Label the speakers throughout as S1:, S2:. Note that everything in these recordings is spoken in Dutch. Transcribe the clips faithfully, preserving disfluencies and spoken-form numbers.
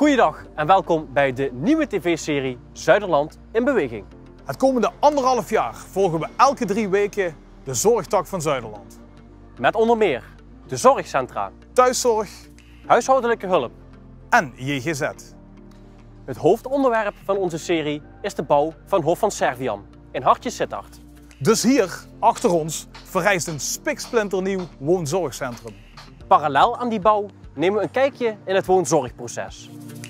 S1: Goeiedag en welkom bij de nieuwe tv-serie Zuiderland in Beweging.
S2: Het komende anderhalf jaar volgen we elke drie weken de zorgtak van Zuiderland.
S1: Met onder meer de zorgcentra,
S2: thuiszorg,
S1: huishoudelijke hulp
S2: en J G Z.
S1: Het hoofdonderwerp van onze serie is de bouw van Hof van Serviam in Hartje Sittard.
S2: Dus hier, achter ons, verrijst een spiksplinternieuw woonzorgcentrum.
S1: Parallel aan die bouw nemen we een kijkje in het woonzorgproces.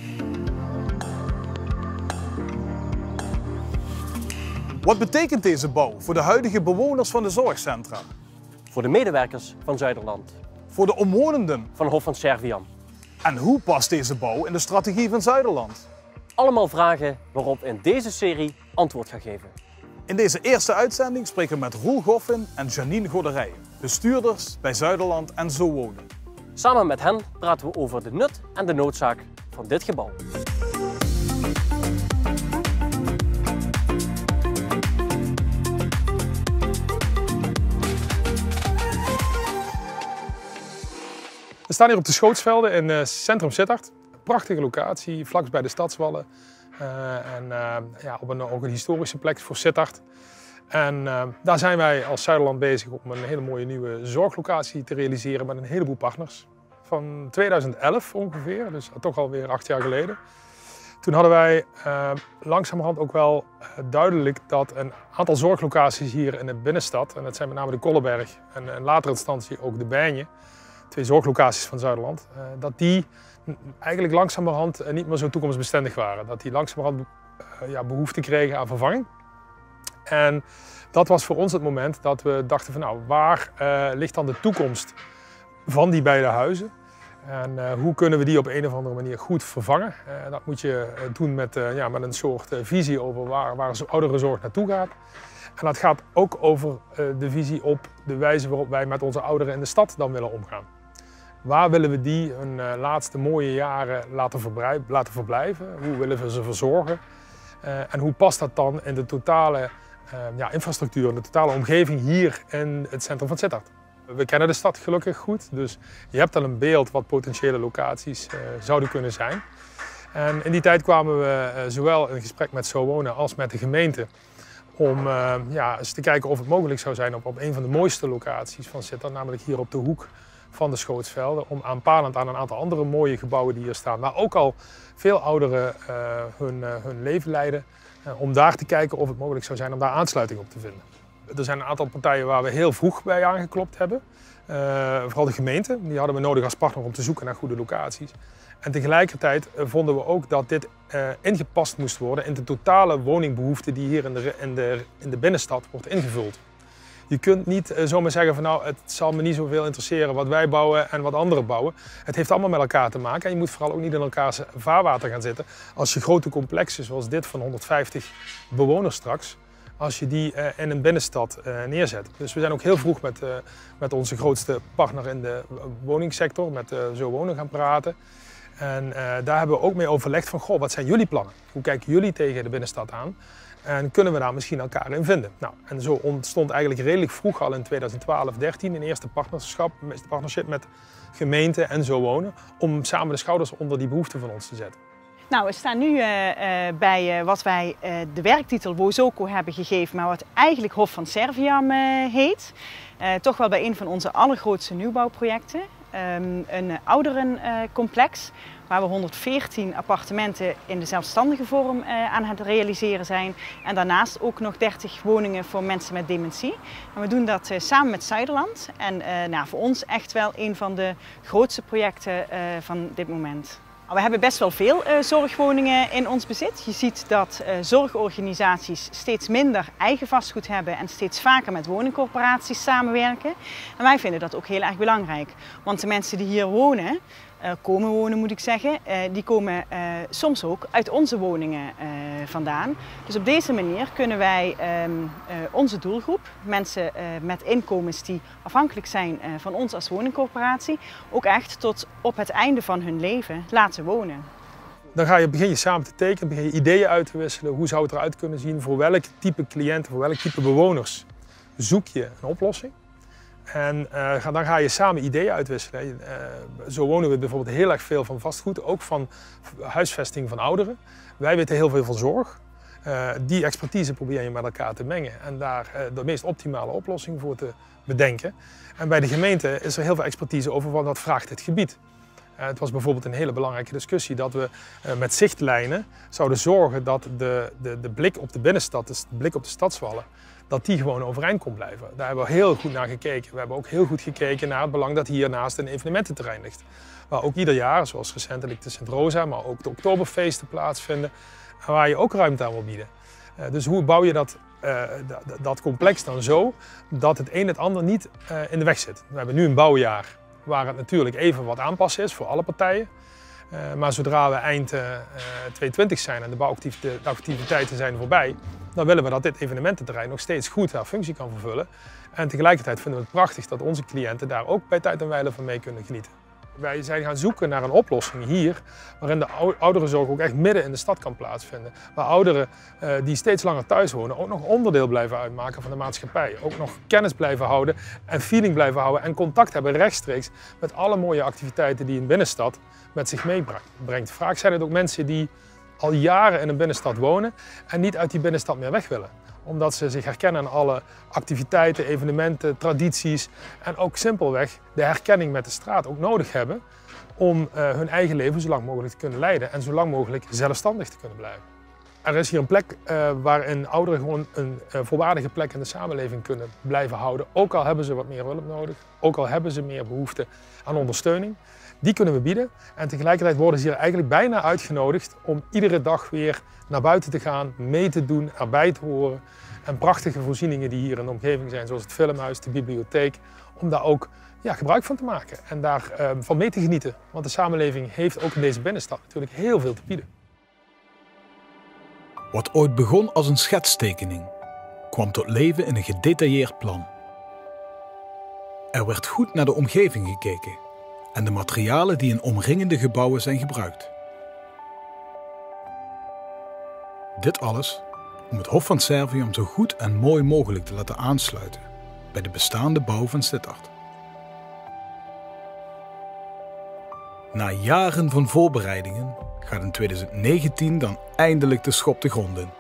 S2: Wat betekent deze bouw voor de huidige bewoners van de zorgcentra?
S1: Voor de medewerkers van Zuiderland.
S2: Voor de omwonenden
S1: van Hof van Serviam.
S2: En hoe past deze bouw in de strategie van Zuiderland?
S1: Allemaal vragen waarop we in deze serie antwoord gaan geven.
S2: In deze eerste uitzending spreken we met Roel Goffin en Janine Goderijen, bestuurders bij Zuiderland en Zo Wonen.
S1: Samen met hen praten we over de nut en de noodzaak van dit gebouw.
S3: We staan hier op de Schootsvelden in uh, centrum Sittard. Prachtige locatie, vlak bij de stadswallen. Uh, en uh, ja, op een, ook een historische plek voor Sittard. En uh, daar zijn wij als Zuiderland bezig om een hele mooie nieuwe zorglocatie te realiseren met een heleboel partners. Van tweeduizend elf ongeveer, dus toch alweer acht jaar geleden. Toen hadden wij uh, langzamerhand ook wel uh, duidelijk dat een aantal zorglocaties hier in de binnenstad, en dat zijn met name de Kolleberg en in latere instantie ook de Bijnje, twee zorglocaties van Zuiderland, uh, dat die eigenlijk langzamerhand uh, niet meer zo toekomstbestendig waren. Dat die langzamerhand uh, ja, behoefte kregen aan vervanging. En dat was voor ons het moment dat we dachten van nou, waar uh, ligt dan de toekomst van die beide huizen? En uh, hoe kunnen we die op een of andere manier goed vervangen? Uh, dat moet je doen met, uh, ja, met een soort uh, visie over waar, waar ouderenzorg naartoe gaat. En dat gaat ook over uh, de visie op de wijze waarop wij met onze ouderen in de stad dan willen omgaan. Waar willen we die hun uh, laatste mooie jaren laten, laten verblijven? Hoe willen we ze verzorgen? Uh, en hoe past dat dan in de totale uh, ja, infrastructuur, in de totale omgeving hier in het centrum van Sittard? We kennen de stad gelukkig goed, dus je hebt al een beeld wat potentiële locaties uh, zouden kunnen zijn. En in die tijd kwamen we uh, zowel in gesprek met Zo Wonen als met de gemeente om uh, ja, eens te kijken of het mogelijk zou zijn op, op een van de mooiste locaties van Sittard, namelijk hier op de hoek van de Schootsvelden, om aanpalend aan een aantal andere mooie gebouwen die hier staan, maar ook al veel ouderen uh, hun, uh, hun leven leiden, uh, om daar te kijken of het mogelijk zou zijn om daar aansluiting op te vinden. Er zijn een aantal partijen waar we heel vroeg bij aangeklopt hebben. Uh, vooral de gemeente, die hadden we nodig als partner om te zoeken naar goede locaties. En tegelijkertijd uh, vonden we ook dat dit uh, ingepast moest worden in de totale woningbehoefte die hier in de, in de, in de binnenstad wordt ingevuld. Je kunt niet uh, zomaar zeggen van nou, het zal me niet zoveel interesseren wat wij bouwen en wat anderen bouwen. Het heeft allemaal met elkaar te maken en je moet vooral ook niet in elkaars vaarwater gaan zitten. Als je grote complexen zoals dit van honderdvijftig bewoners straks, als je die uh, in een binnenstad uh, neerzet. Dus we zijn ook heel vroeg met, uh, met onze grootste partner in de woningsector, met uh, Zo Wonen, gaan praten. En uh, daar hebben we ook mee overlegd van, goh, wat zijn jullie plannen? Hoe kijken jullie tegen de binnenstad aan? En kunnen we daar misschien elkaar in vinden? Nou, en zo ontstond eigenlijk redelijk vroeg al in tweeduizend twaalf dertien een eerste partnerschap, partnership met gemeente en Zo Wonen, om samen de schouders onder die behoeften van ons te zetten.
S4: Nou, we staan nu uh, uh, bij uh, wat wij uh, de werktitel Wozoko hebben gegeven, maar wat eigenlijk Hof van Serviam uh, heet. Uh, toch wel bij een van onze allergrootste nieuwbouwprojecten. Um, een uh, ouderencomplex uh, waar we honderdveertien appartementen in de zelfstandige vorm uh, aan het realiseren zijn. En daarnaast ook nog dertig woningen voor mensen met dementie. En we doen dat uh, samen met Zuiderland. En uh, nou, voor ons echt wel een van de grootste projecten uh, van dit moment. We hebben best wel veel uh, zorgwoningen in ons bezit. Je ziet dat uh, zorgorganisaties steeds minder eigen vastgoed hebben en steeds vaker met woningcorporaties samenwerken. En wij vinden dat ook heel erg belangrijk. Want de mensen die hier wonen, uh, komen wonen moet ik zeggen, uh, die komen uh, soms ook uit onze woningen uh, vandaan. Dus op deze manier kunnen wij um, uh, onze doelgroep, mensen uh, met inkomens die afhankelijk zijn uh, van ons als woningcorporatie, ook echt tot op het einde van hun leven laten wonen.
S3: Dan ga je, begin je samen te tekenen, begin je ideeën uit te wisselen. Hoe zou het eruit kunnen zien? Voor welk type cliënten, voor welk type bewoners zoek je een oplossing? En uh, dan ga je samen ideeën uitwisselen. Uh, zo wonen we bijvoorbeeld heel erg veel van vastgoed, ook van huisvesting van ouderen. Wij weten heel veel van zorg. Uh, die expertise probeer je met elkaar te mengen en daar uh, de meest optimale oplossing voor te bedenken. En bij de gemeente is er heel veel expertise over wat vraagt het gebied. Uh, het was bijvoorbeeld een hele belangrijke discussie dat we uh, met zichtlijnen zouden zorgen dat de, de, de blik op de binnenstad, de blik op de stadswallen, dat die gewoon overeind kon blijven. Daar hebben we heel goed naar gekeken. We hebben ook heel goed gekeken naar het belang dat hiernaast een evenemententerrein ligt. Waar ook ieder jaar, zoals recentelijk de Sint-Rosa, maar ook de Oktoberfeesten plaatsvinden. En waar je ook ruimte aan wil bieden. Uh, dus hoe bouw je dat, uh, dat complex dan zo dat het een het ander niet uh, in de weg zit. We hebben nu een bouwjaar waar het natuurlijk even wat aanpassen is voor alle partijen. Uh, maar zodra we eind uh, tweeduizend twintig zijn en de bouwactiviteiten zijn voorbij, dan willen we dat dit evenemententerrein nog steeds goed haar functie kan vervullen. En tegelijkertijd vinden we het prachtig dat onze cliënten daar ook bij tijd en wijle van mee kunnen genieten. Wij zijn gaan zoeken naar een oplossing hier, waarin de ouderenzorg ook echt midden in de stad kan plaatsvinden. Waar ouderen uh, die steeds langer thuis wonen ook nog onderdeel blijven uitmaken van de maatschappij. Ook nog kennis blijven houden en feeling blijven houden en contact hebben rechtstreeks met alle mooie activiteiten die een binnenstad met zich meebrengt. Vaak zijn het ook mensen die al jaren in een binnenstad wonen en niet uit die binnenstad meer weg willen. Omdat ze zich herkennen aan alle activiteiten, evenementen, tradities en ook simpelweg de herkenning met de straat ook nodig hebben om uh, hun eigen leven zo lang mogelijk te kunnen leiden en zo lang mogelijk zelfstandig te kunnen blijven. Er is hier een plek uh, waarin ouderen gewoon een uh, volwaardige plek in de samenleving kunnen blijven houden. Ook al hebben ze wat meer hulp nodig, ook al hebben ze meer behoefte aan ondersteuning. Die kunnen we bieden en tegelijkertijd worden ze hier eigenlijk bijna uitgenodigd om iedere dag weer naar buiten te gaan, mee te doen, erbij te horen. En prachtige voorzieningen die hier in de omgeving zijn, zoals het filmhuis, de bibliotheek, om daar ook ja, gebruik van te maken en daarvan uh, van mee te genieten. Want de samenleving heeft ook in deze binnenstad natuurlijk heel veel te bieden.
S2: Wat ooit begon als een schetstekening, kwam tot leven in een gedetailleerd plan. Er werd goed naar de omgeving gekeken en de materialen die in omringende gebouwen zijn gebruikt. Dit alles om het Hof van Serviam zo goed en mooi mogelijk te laten aansluiten bij de bestaande bouw van Sittard. Na jaren van voorbereidingen gaat in tweeduizend negentien dan eindelijk de schop de grond in.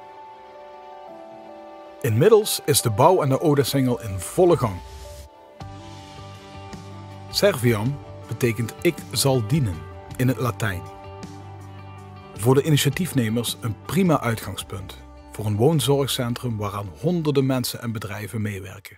S2: Inmiddels is de bouw aan de Odasingel in volle gang. Serviam betekent ik zal dienen in het Latijn. Voor de initiatiefnemers een prima uitgangspunt voor een woonzorgcentrum waaraan honderden mensen en bedrijven meewerken.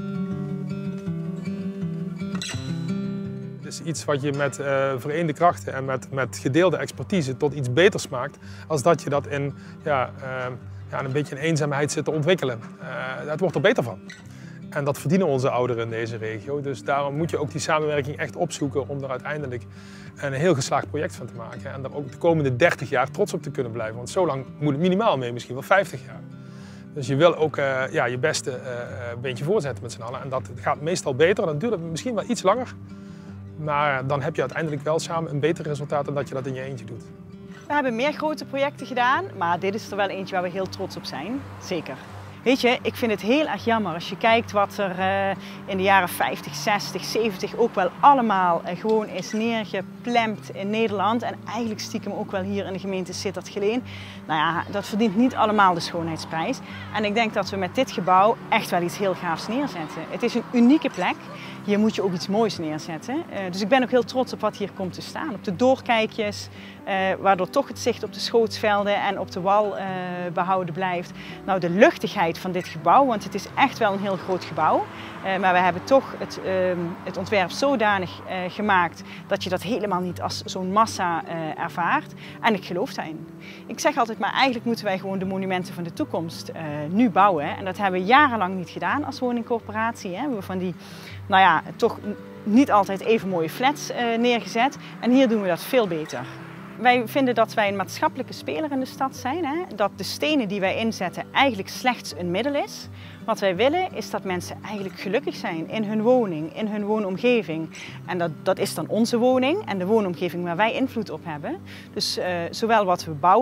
S3: Het is iets wat je met uh, vereende krachten en met, met gedeelde expertise tot iets beters maakt, als dat je dat in ja, uh, ja, een beetje in eenzaamheid zit te ontwikkelen. Uh, het wordt er beter van. En dat verdienen onze ouderen in deze regio. Dus daarom moet je ook die samenwerking echt opzoeken om er uiteindelijk een heel geslaagd project van te maken. En daar ook de komende dertig jaar trots op te kunnen blijven. Want zo lang moet het minimaal mee, misschien wel vijftig jaar. Dus je wil ook uh, ja, je beste uh, beentje voorzetten met z'n allen. En dat gaat meestal beter. Dan duurt het misschien wel iets langer. Maar dan heb je uiteindelijk wel samen een beter resultaat dan dat je dat in je eentje doet.
S4: We hebben meer grote projecten gedaan, maar dit is er wel eentje waar we heel trots op zijn. Zeker. Weet je, ik vind het heel erg jammer als je kijkt wat er uh, in de jaren vijftig, zestig, zeventig ook wel allemaal uh, gewoon is neergeplemd in Nederland. En eigenlijk stiekem ook wel hier in de gemeente Sittard-Geleen. Nou ja, dat verdient niet allemaal de schoonheidsprijs. En ik denk dat we met dit gebouw echt wel iets heel gaafs neerzetten. Het is een unieke plek. Hier moet je ook iets moois neerzetten. Uh, dus ik ben ook heel trots op wat hier komt te staan. Op de doorkijkjes, uh, waardoor toch het zicht op de schootsvelden en op de wal uh, behouden blijft. Nou, de luchtigheid van dit gebouw, want het is echt wel een heel groot gebouw. Uh, maar we hebben toch het, uh, het ontwerp zodanig uh, gemaakt dat je dat helemaal niet als zo'n massa uh, ervaart. En ik geloof daarin. Ik zeg altijd, maar eigenlijk moeten wij gewoon de monumenten van de toekomst uh, nu bouwen. En dat hebben we jarenlang niet gedaan als woningcorporatie. Hè. We hebben van die, nou ja, toch niet altijd even mooie flats uh, neergezet. En hier doen we dat veel beter. Wij vinden dat wij een maatschappelijke speler in de stad zijn. Hè? Dat de stenen die wij inzetten eigenlijk slechts een middel is. Wat wij willen is dat mensen eigenlijk gelukkig zijn in hun woning, in hun woonomgeving. En dat, dat is dan onze woning en de woonomgeving waar wij invloed op hebben. Dus uh, zowel wat we bouwen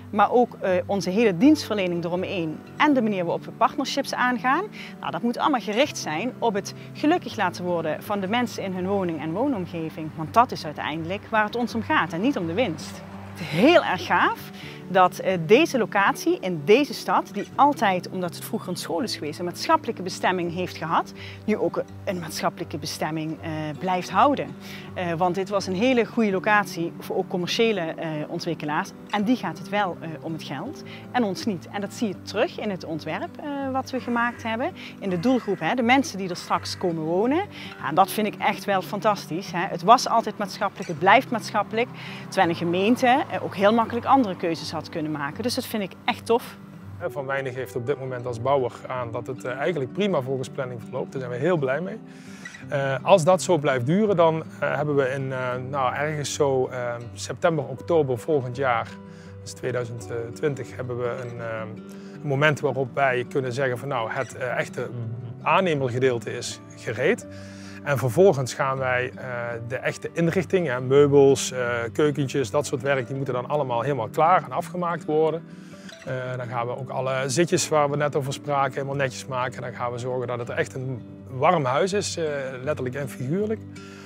S4: maar ook uh, onze hele dienstverlening eromheen en de manier waarop we partnerships aangaan. Nou, dat moet allemaal gericht zijn op het gelukkig laten worden van de mensen in hun woning en woonomgeving. Want dat is uiteindelijk waar het ons om gaat en niet om de winst. Heel erg gaaf dat uh, deze locatie in deze stad, die altijd, omdat het vroeger een school is geweest, een maatschappelijke bestemming heeft gehad, nu ook een maatschappelijke bestemming uh, blijft houden. Uh, want dit was een hele goede locatie voor ook commerciële uh, ontwikkelaars. En die gaat het wel uh, om het geld en ons niet. En dat zie je terug in het ontwerp uh, wat we gemaakt hebben. In de doelgroep, hè, de mensen die er straks komen wonen. Ja, dat vind ik echt wel fantastisch. Hè. Het was altijd maatschappelijk, het blijft maatschappelijk. Terwijl een gemeente uh, ook heel makkelijk andere keuzes had kunnen maken. Dus dat vind ik echt tof.
S3: Van Weinig heeft op dit moment als bouwer aan dat het eigenlijk prima volgens planning verloopt. Daar zijn we heel blij mee. Uh, als dat zo blijft duren, dan uh, hebben we in uh, nou, ergens zo uh, september, oktober volgend jaar, dus tweeduizend twintig, hebben we een, uh, een moment waarop wij kunnen zeggen van nou, het uh, echte aannemergedeelte is gereed. En vervolgens gaan wij uh, de echte inrichting, hè, meubels, uh, keukentjes, dat soort werk, die moeten dan allemaal helemaal klaar en afgemaakt worden. Uh, dan gaan we ook alle zitjes waar we net over spraken helemaal netjes maken. Dan gaan we zorgen dat het er echt een warm huis is, uh, letterlijk en figuurlijk.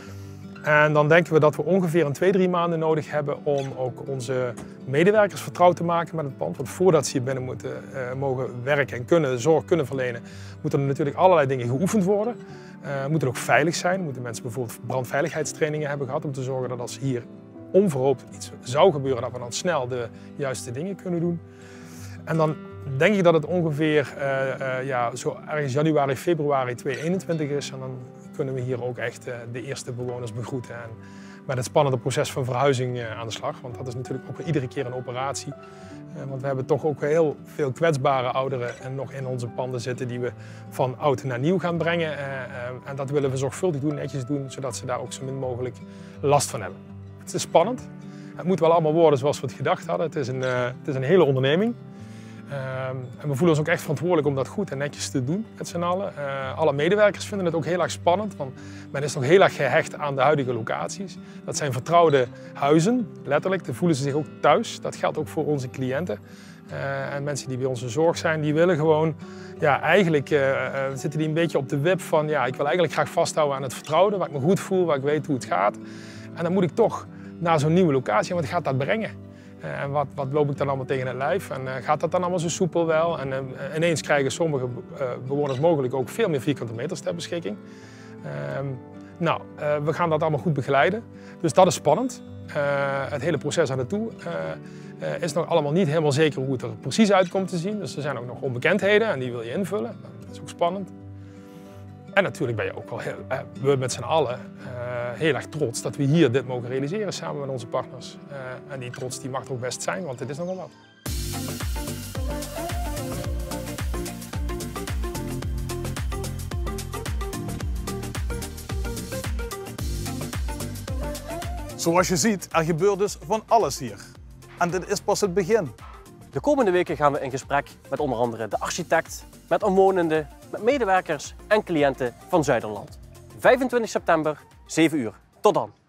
S3: En dan denken we dat we ongeveer een twee, drie maanden nodig hebben om ook onze medewerkers vertrouwd te maken met het pand. Want voordat ze hier binnen moeten, uh, mogen werken en kunnen, zorg kunnen verlenen, moeten er natuurlijk allerlei dingen geoefend worden. Uh, moeten ook veilig zijn. Moeten mensen bijvoorbeeld brandveiligheidstrainingen hebben gehad om te zorgen dat als hier onverhoopt iets zou gebeuren, dat we dan snel de juiste dingen kunnen doen. En dan denk ik dat het ongeveer uh, uh, ja, zo ergens januari, februari tweeduizend eenentwintig is. En dan kunnen we hier ook echt uh, de eerste bewoners begroeten. En met het spannende proces van verhuizing uh, aan de slag. Want dat is natuurlijk ook iedere keer een operatie. Uh, want we hebben toch ook heel veel kwetsbare ouderen en nog in onze panden zitten die we van oud naar nieuw gaan brengen. Uh, uh, en dat willen we zorgvuldig doen, netjes doen, zodat ze daar ook zo min mogelijk last van hebben. Het is spannend. Het moet wel allemaal worden zoals we het gedacht hadden. Het is een, uh, het is een hele onderneming. Uh, en we voelen ons ook echt verantwoordelijk om dat goed en netjes te doen met z'n allen. Uh, alle medewerkers vinden het ook heel erg spannend, want men is nog heel erg gehecht aan de huidige locaties. Dat zijn vertrouwde huizen, letterlijk. Daar voelen ze zich ook thuis. Dat geldt ook voor onze cliënten. Uh, en mensen die bij onze zorg zijn, die willen gewoon, ja, eigenlijk uh, uh, zitten die een beetje op de wip van, ja, ik wil eigenlijk graag vasthouden aan het vertrouwde, waar ik me goed voel, waar ik weet hoe het gaat. En dan moet ik toch naar zo'n nieuwe locatie, wat gaat dat brengen? Uh, en wat, wat loop ik dan allemaal tegen het lijf? En uh, gaat dat dan allemaal zo soepel wel? En uh, ineens krijgen sommige uh, bewoners mogelijk ook veel meer vierkante meters ter beschikking. Uh, nou, uh, we gaan dat allemaal goed begeleiden. Dus dat is spannend. Uh, het hele proces aan naartoe uh, uh, is nog allemaal niet helemaal zeker hoe het er precies uit komt te zien. Dus er zijn ook nog onbekendheden en die wil je invullen. Dat is ook spannend. En natuurlijk ben je ook wel heel, uh, we met z'n allen uh, heel erg trots dat we hier dit mogen realiseren samen met onze partners. Uh, en die trots die mag er ook best zijn, want dit is nogal wat.
S2: Zoals je ziet, er gebeurt dus van alles hier. En dit is pas het begin.
S1: De komende weken gaan we in gesprek met onder andere de architect, met omwonenden, met medewerkers en cliënten van Zuiderland. vijfentwintig september, zeven uur. Tot dan!